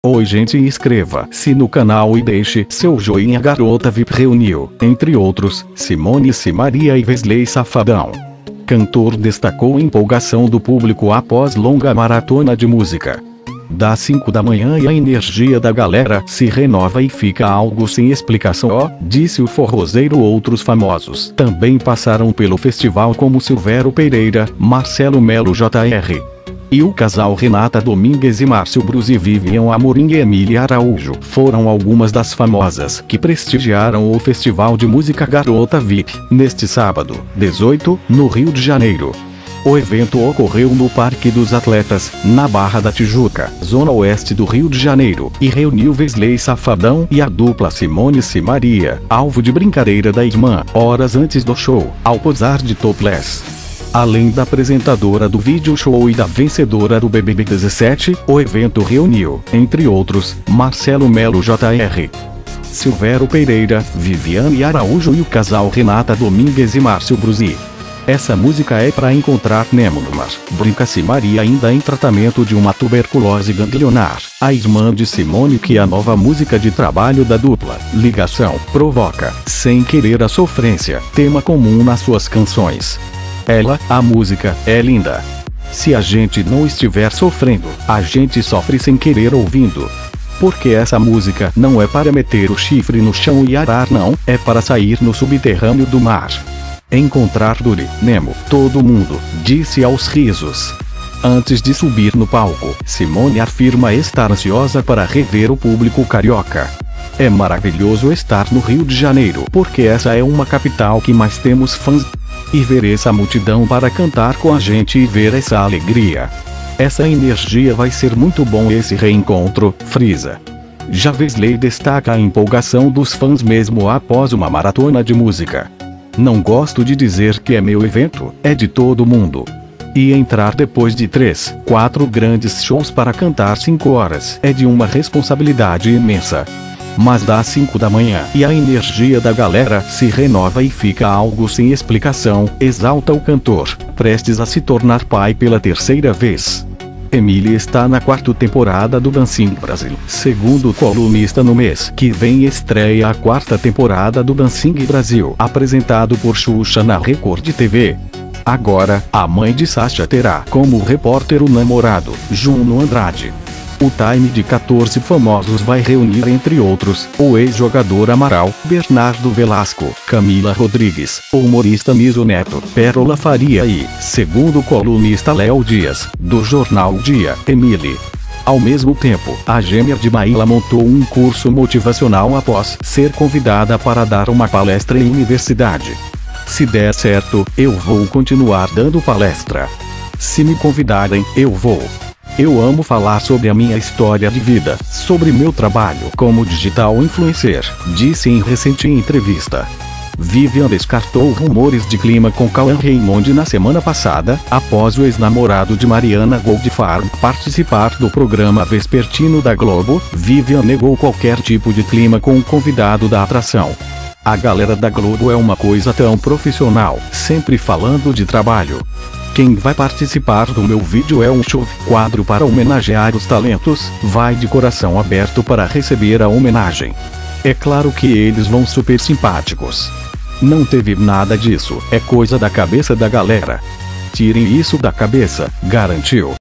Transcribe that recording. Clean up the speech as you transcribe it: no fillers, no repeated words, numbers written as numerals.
Oi gente, inscreva-se no canal e deixe seu joinha. Garota VIP reuniu, entre outros, Simone Simaria e Wesley Safadão. Cantor destacou a empolgação do público após longa maratona de música. Das 5 da manhã e a energia da galera se renova e fica algo sem explicação, disse o forrozeiro. Outros famosos também passaram pelo festival, como Silvério Pereira, Marcelo Melo Jr. E o casal Renata Domingues e Márcio Bruzi. Vivian Amorim e Emília Araújo foram algumas das famosas que prestigiaram o Festival de Música Garota VIP, neste sábado, 18, no Rio de Janeiro. O evento ocorreu no Parque dos Atletas, na Barra da Tijuca, zona oeste do Rio de Janeiro, e reuniu Wesley Safadão e a dupla Simone Simaria, alvo de brincadeira da irmã, horas antes do show, ao posar de topless. Além da apresentadora do vídeo show e da vencedora do BBB 17, o evento reuniu, entre outros, Marcelo Melo Jr., Silvério Pereira, Viviane Araújo e o casal Renata Domingues e Márcio Bruzi. Essa música é pra encontrar Nemo no mar, brinca Simaria, ainda em tratamento de uma tuberculose ganglionar. A irmã de Simone, que a nova música de trabalho da dupla, Ligação, provoca, sem querer, a sofrência, tema comum nas suas canções. A música, é linda. Se a gente não estiver sofrendo, a gente sofre sem querer ouvindo. Porque essa música não é para meter o chifre no chão e arar, não, é para sair no subterrâneo do mar. Encontrar Dory, Nemo, todo mundo, disse aos risos. Antes de subir no palco, Simone afirma estar ansiosa para rever o público carioca. É maravilhoso estar no Rio de Janeiro, porque essa é uma capital que mais temos fãs. E ver essa multidão para cantar com a gente e ver essa alegria. Essa energia vai ser muito bom esse reencontro, frisa. Já Wesley destaca a empolgação dos fãs mesmo após uma maratona de música. Não gosto de dizer que é meu evento, é de todo mundo. E entrar depois de 3, 4 grandes shows para cantar 5 horas é de uma responsabilidade imensa. Mas das 5 da manhã e a energia da galera se renova e fica algo sem explicação, exalta o cantor, prestes a se tornar pai pela 3ª vez. Emília está na 4ª temporada do Dancing Brasil. Segundo o colunista, no mês que vem estreia a 4ª temporada do Dancing Brasil, apresentado por Xuxa na Record TV. Agora, a mãe de Sasha terá como repórter o namorado, Juno Andrade. O time de 14 famosos vai reunir, entre outros, o ex-jogador Amaral, Bernardo Velasco, Camila Rodrigues, o humorista Miso Neto, Pérola Faria e, segundo o colunista Léo Dias, do jornal Dia, Emily. Ao mesmo tempo, a gêmea de Maíla montou um curso motivacional após ser convidada para dar uma palestra em universidade. Se der certo, eu vou continuar dando palestra. Se me convidarem, eu vou. Eu amo falar sobre a minha história de vida, sobre meu trabalho como digital influencer, disse em recente entrevista. Vivian descartou rumores de clima com Cauã Raymond na semana passada, após o ex-namorado de Mariana Goldfarb participar do programa vespertino da Globo. Vivian negou qualquer tipo de clima com o convidado da atração. A galera da Globo é uma coisa tão profissional, sempre falando de trabalho. Quem vai participar do meu vídeo é um show, quadro para homenagear os talentos, vai de coração aberto para receber a homenagem. É claro que eles vão super simpáticos. Não teve nada disso, é coisa da cabeça da galera. Tirem isso da cabeça, garantiu.